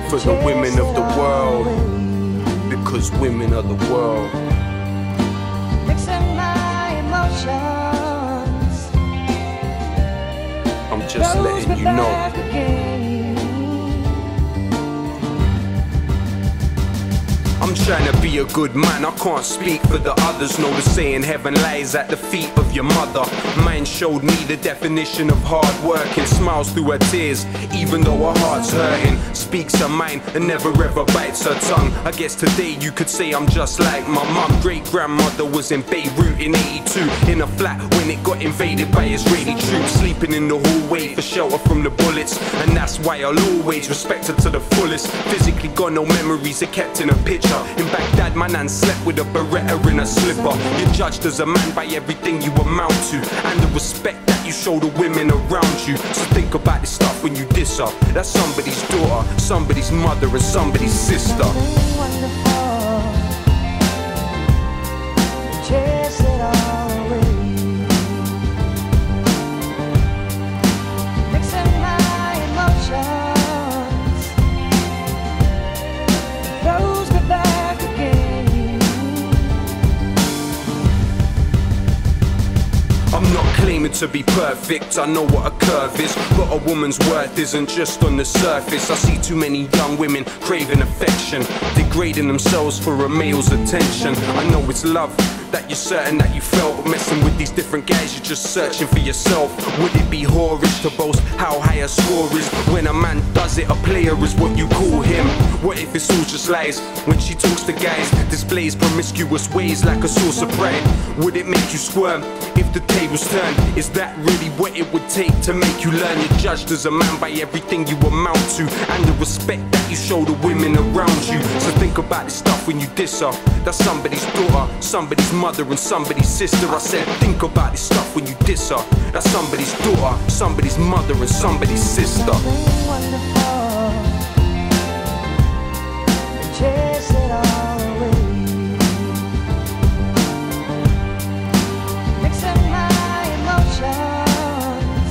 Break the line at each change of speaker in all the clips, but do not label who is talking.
for the women of the world, because women are the world.
Mixing my emotions,
I'm just letting you know. I'm trying to be a good man, I can't speak for the others. Know the saying, heaven lies at the feet of your mother. Mine showed me the definition of hard work and smiles through her tears, even though her heart's hurting. Speaks her mind and never ever bites her tongue. I guess today you could say I'm just like my mum. Great-grandmother was in Beirut in '82, in a flat when it got invaded by Israeli troops, sleeping in the hallway for shelter from the bullets. And that's why I'll always respect her to the fullest. Physically got no memories, are kept in a picture. In Baghdad, my nan slept with a Beretta in a slipper. You're judged as a man by everything you amount to, and the respect that you show the women around you. So think about this stuff when you diss her. That's somebody's daughter, somebody's mother, and somebody's sister.
Chase it all away. Mixing my emotions, throws me back again.
I'm not claiming to be perfect, I know what a curve is, but a woman's worth isn't just on the surface. I see too many young women craving affection, degrading themselves for a male's attention. I know it's love that you're certain that you felt, but messing with these different guys, you're just searching for yourself. Would it be whorish to boast how high a score is? When a man does it, a player is what you call him. What if it's all just lies? When she talks to guys, displays promiscuous ways like a source of pride. Would it make you squirm if the tables turn? Is that really what it would take to make you learn? You're judged as a man by everything you amount to, and the respect that you show the women around you. So think about this stuff when you diss her. That's somebody's daughter, somebody's mother, and somebody's sister. I said think about this stuff when you diss her. That's somebody's daughter, somebody's mother, and somebody's sister.
Wonderful. Chase it all away. Mixing my emotions,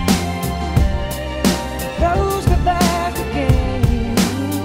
throws me back again.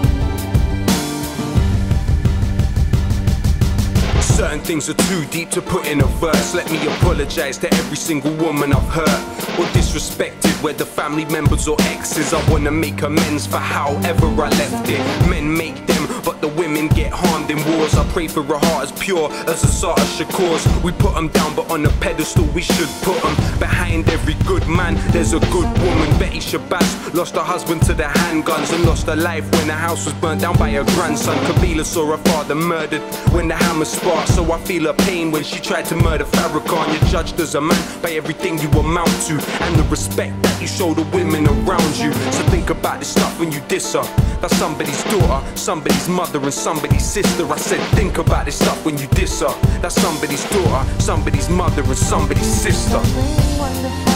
Certain things are too deep to put in a verse. Let me apologize to every single woman I've hurt or disrespected, whether family members or exes. I wanna make amends for however I left it. Men make them, but the women get harmed in wars. I pray for a heart as pure as Assata Shakur's. We put them down, but on a pedestal we should put them. Behind every good man there's a good woman. Betty Shabazz lost her husband to the handguns and lost her life when her house was burnt down by her grandson. Kabila saw her father murdered when the hammer sparked, so I feel her pain when she tried to murder Farrakhan. You're judged as a man by everything you amount to, and the respect that you show the women around you. So think about this stuff when you diss her. That's somebody's daughter, somebody's mother, and somebody's sister. I said think about this stuff when you diss her. That's somebody's daughter, somebody's mother, and somebody's sister.
Wonderful.